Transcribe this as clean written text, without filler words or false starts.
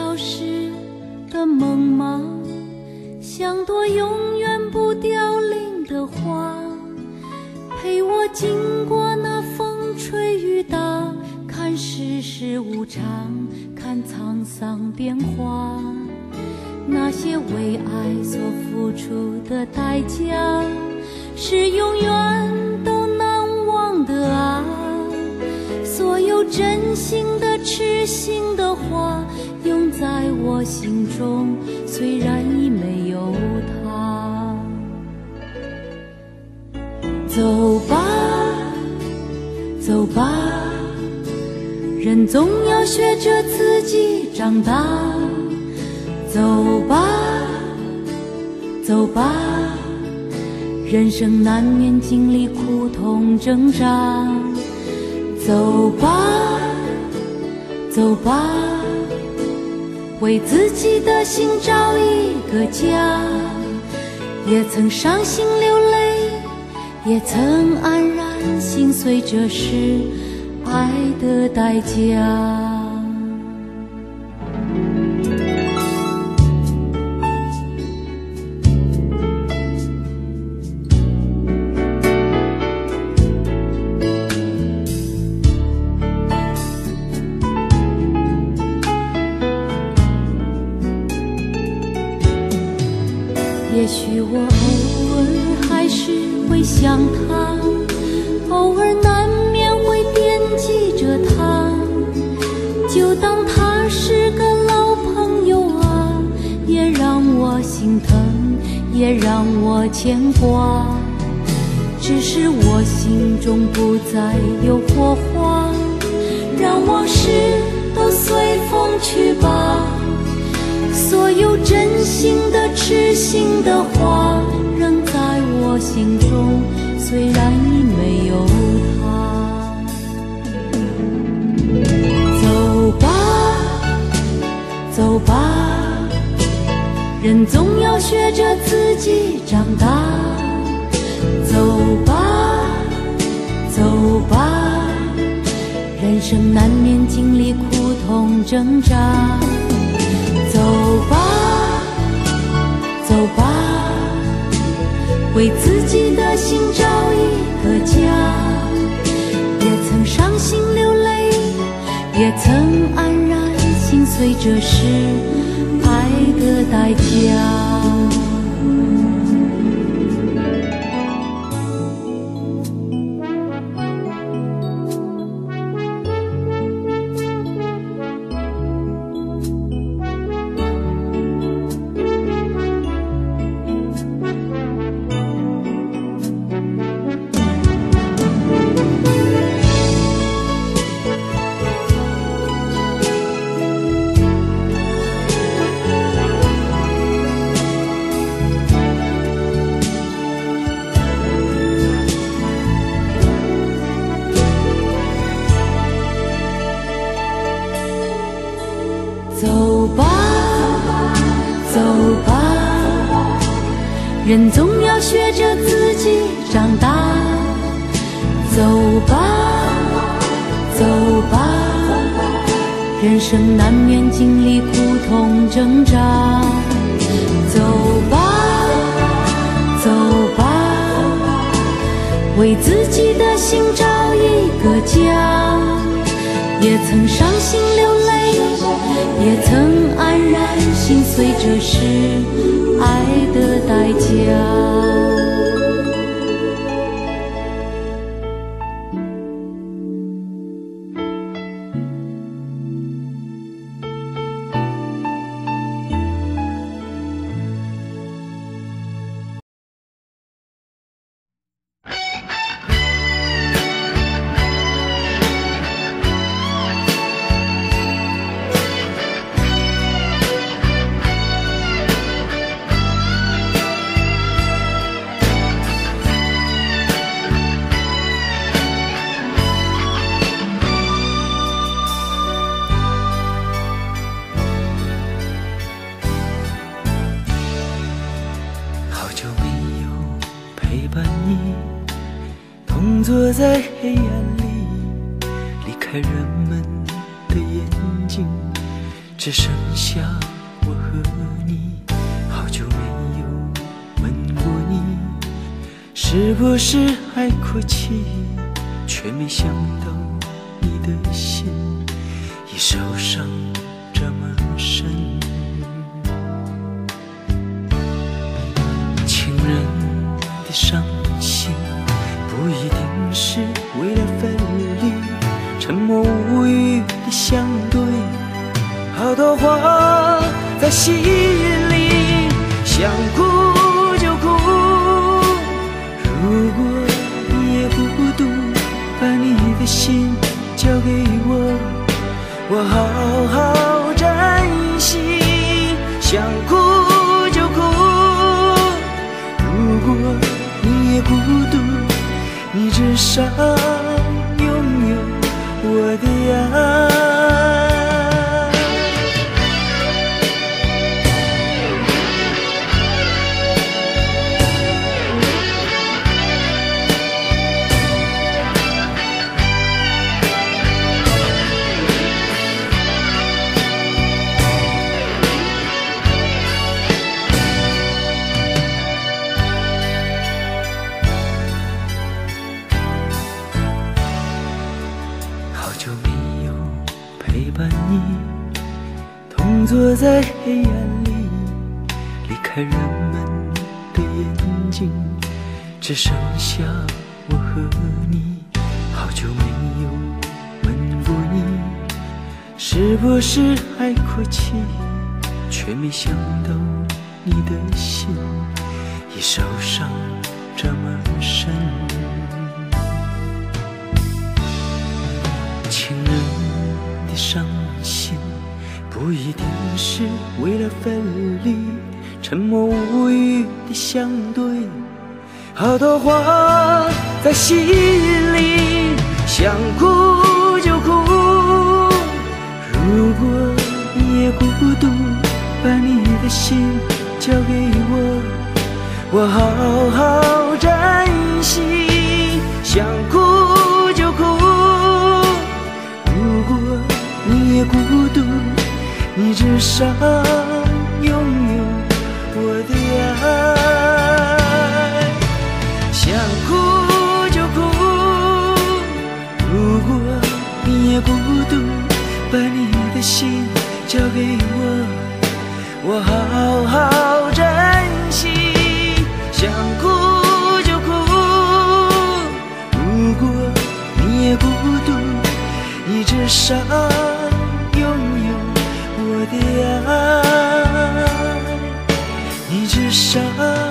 消失的梦吗？像朵永远不凋零的花，陪我经过那风吹雨打，看世事无常，看沧桑变化。那些为爱所付出的代价，是永远都难忘的啊！所有真心的痴心的话，永在我心中，虽然已没有他。走吧，走吧，人总要学着自己长大。走吧，走吧，人生难免经历苦痛挣扎。走吧，走吧，为自己的心找一个家。也曾伤心流泪，也曾黯然心碎，这是爱的代价。也许我偶尔还是会想他，偶尔难免会惦记着他，就当他是个老朋友啊，也让我心疼，也让我牵挂。只是我心中不再有火花，让往事都随风去吧。所有真心的痴心的话，仍在我心中，虽然已没有他。走吧，走吧，人总要学着自己长大。走吧，走吧，人生难免经历苦痛挣扎。走吧，走吧，为自己的心找一个家。也曾伤心流泪，也曾黯然心碎，这是爱的代价。走吧，走吧，人总要学着自己长大。走吧，走吧，人生难免经历苦痛挣扎。走吧，走吧，为自己的心找一个家。也曾伤心流泪，也曾黯然心碎，这是爱的代价。 坐在黑暗里，离开人们的眼睛， 只剩下我和你。好久没有吻过你，是不是还哭泣？却没想到你的心已受伤这么深。情人的伤心不一定是为了分离，沉默无语的相对，好多话在心里，想哭就哭。如果你也孤独，把你的心交给我，我好好珍惜。想哭就哭，如果你也孤独，你至少拥有我的爱。好久没有陪伴你，同坐在黑暗里，离开人们的眼睛，只剩下我和你。好久没有吻过你，是不是还哭泣？却没想到你的心已受伤这么深。情人的伤心不一定是为了分离，沉默无语的相对，好多话在心里，想哭就哭。如果你也孤独，把你的心交给我，我好好珍惜。想哭就哭，如果你也孤独，你至少拥有我的爱。想哭就哭，如果你也孤独，把你的心交给我，我好好珍惜。想哭就哭，如果你也孤独，你至少拥有我的爱，你至少